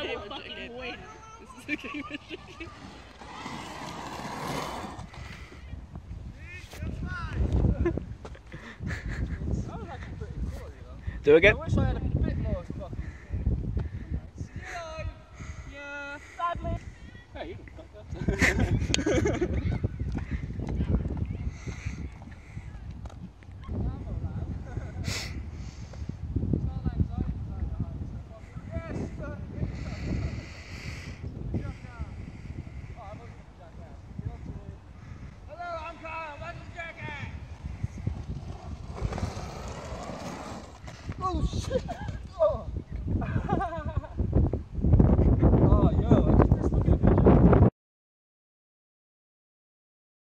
will fucking win. This is a game of chicken. Do again? I wish I had a bit more fucking. Yeah, sadly. Hey, you can cut that. Oh shit!